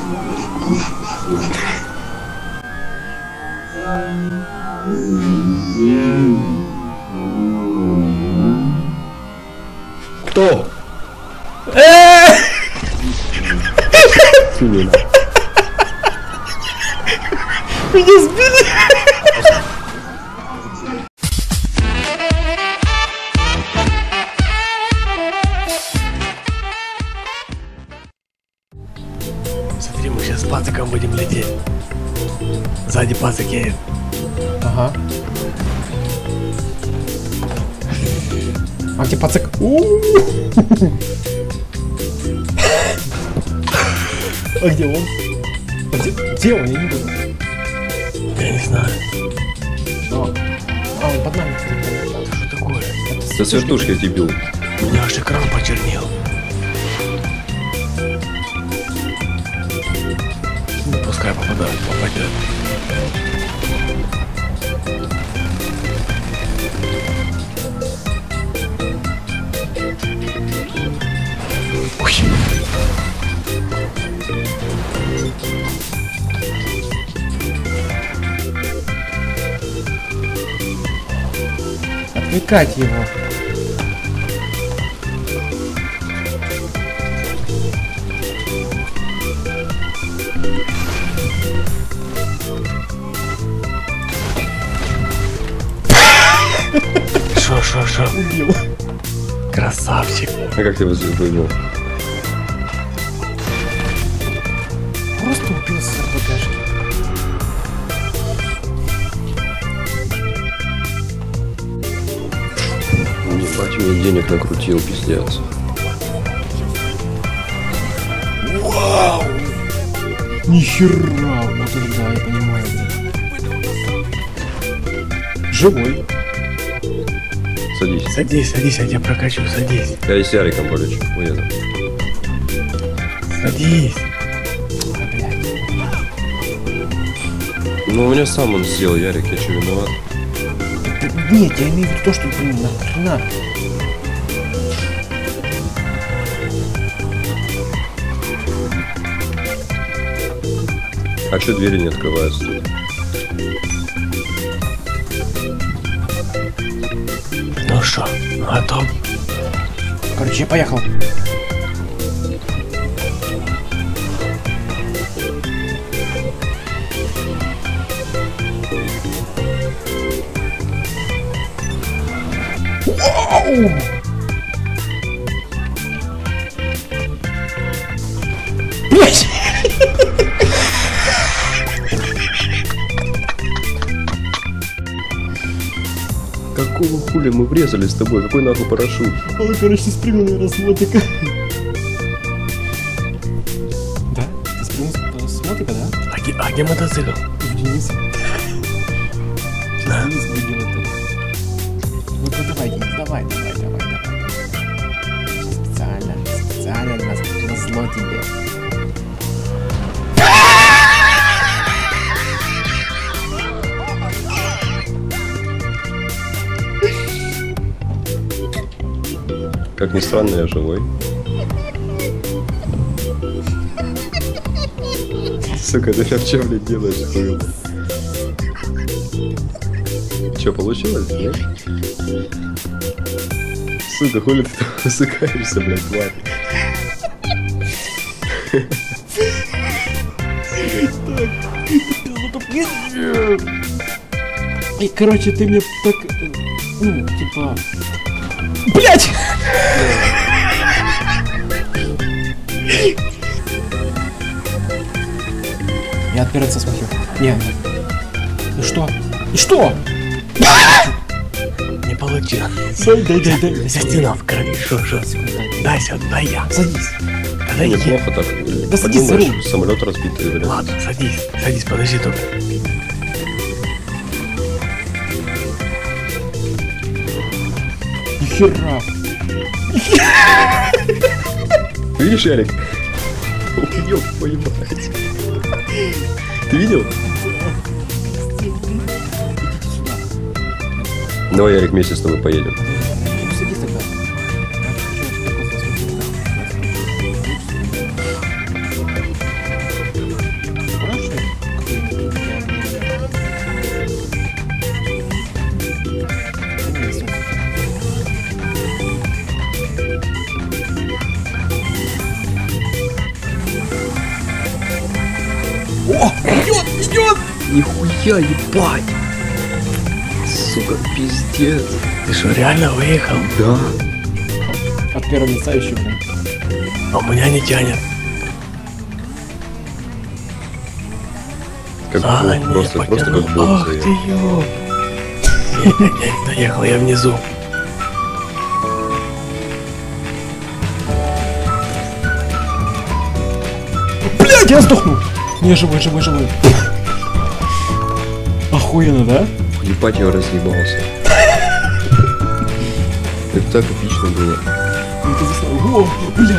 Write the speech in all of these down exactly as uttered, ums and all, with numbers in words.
Кто? Меня сбили. Смотри, мы сейчас с пациком будем лететь. Сзади пацик едет. Ага. А где пацак? А где он? А где, где он? Я не буду. Я не знаю. А, а он под нами. Это что такое? Это с вертушки, дебил. У меня аж экран почернел. Пускай попадает, попадет. Ой. Отвлекать его. Шо, шо, шо? Убил. Красавчик. А как ты его выбил? Просто убил с РПГшки. Ебать, мне денег накрутил, пиздец. Вау! Нихера! Вот это да, я понимаю. Живой. Садись. Садись, садись, я тебя прокачу, садись. Я и с Яриком полечу, уеду. Садись. А, блядь. Ну, у меня сам он сделал, Ярик, я что, виноват? Да, нет, я имею в виду то, что, блин, нахрена. А что двери не открываются тут? Ну что, готов? Короче, я поехал. Вау! Блять! Какого хуля мы врезали с тобой? Какой нахуй парашют? Он, короче, спрыгнул, наверное, с мотика. Да? Ты спрыгнул с мотика, да? А где, а где мотоцикл? В Денисе. Да. Денис выиграл это. Ну, ну давай, Денис, давай, давай, давай, давай. Специально, специально на, на зло тебе. Как ни странно, я живой. Сука, ты там что, блядь, делаешь, хуй? Че, получилось, нет? Сука, хули ты там усыкаешься, блядь, тварь? И, короче, ты мне так, ну, типа... Блять! Я отпираться смогу. Нет. Ну что? И что? Не получилось. Дай, дай, дай, дай. Вся стена в крови. Шо, шо. Дай сюда, дай я. Садись. Да неплохо так. Да садись за руль. Самолет разбитый, блядь. Ладно, садись. Садись, подожди только. Нихера. Видишь, Ярик? Ой, твою мать. Ты видел? Давай, Ярик, вместе с тобой поедем. Садись тогда. Нихуя, ебать! Сука, пиздец. Ты что, реально выехал? Да. От первого лица еще, блин. А у меня не тянет. Как А, бог, не, просто, просто потянул. как бог Ах заехал. ты ёп. Я не доехал, я внизу. Блядь, я сдохну. Не, живой, живой, живой. Охуенно, да? Ебать, я разъебался. Это так эпично было. Это за- О, бля.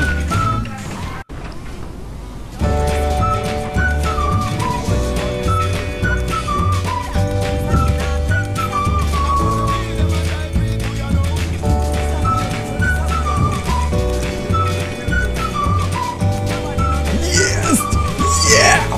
Есть! Yeah!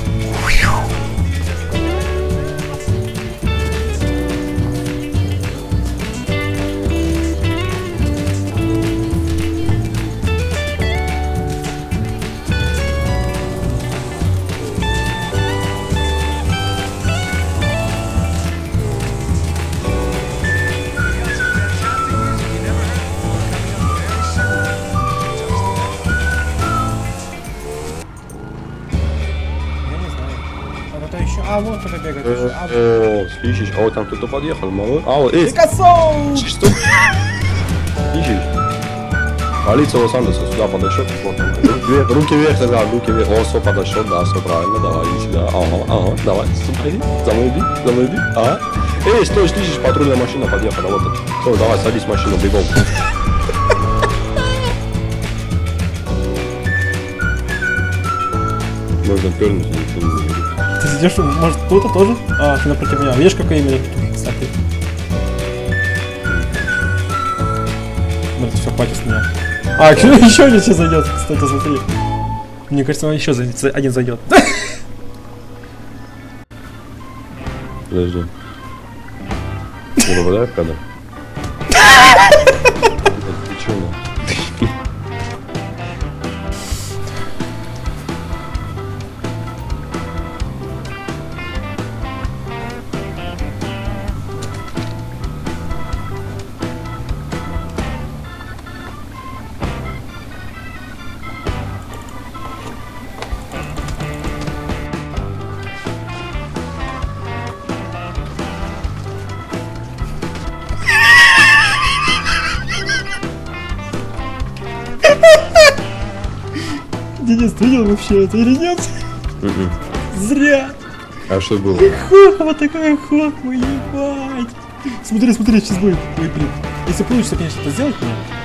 А еще. А, вот кто-то бегает еще. А, О, слышишь? А вот там кто-то подъехал, малой. А, вот, эй, Пикассо! что? Слышишь? Полиция Лос-Анджелеса сюда подошел. Вот там. Руки вверх, руки вверх, тогда, руки вверх. О, все подошел, да, все правильно, давай, иди сюда. Ага, ага, давай, смотри, за мной иди, за мной иди. А? Эй, стой, слышишь, патрульная машина подъехала, вот это. Все, давай, садись в машину, бегом. Можно пернуть, никто не говорит. Ты сидишь, может, кто-то тоже? А, ты напротив меня. Видишь, какой именно тут, кстати? Ну, все, хватит с меня. А, еще, еще один сейчас зайдет, кстати, смотри. Мне кажется, он еще за- один зайдет. Подожди. Не попадаю в кадр? Ты чё, ну? Денис, ты видел вообще это или нет? Мгм. Зря. А что было? Хохма такая хохма, ебать. Смотри, смотри, сейчас будет. Ой, блин. Если получится, конечно, это сделать,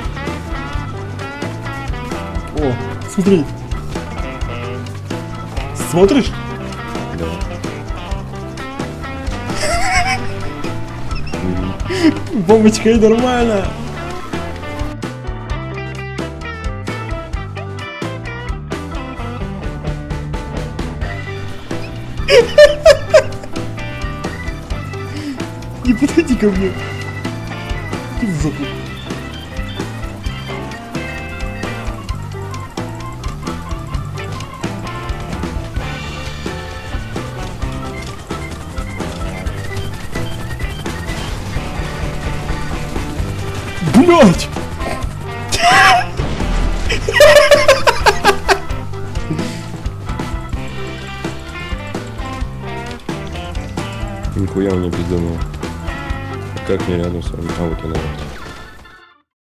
но... О, смотри. Смотришь? Да. Бомбочка, и нормально. Не подходи ко мне. Ты в жопу. Блять! Нихуя он не пизданул. Как мне рядом с вами? А вот и наверное.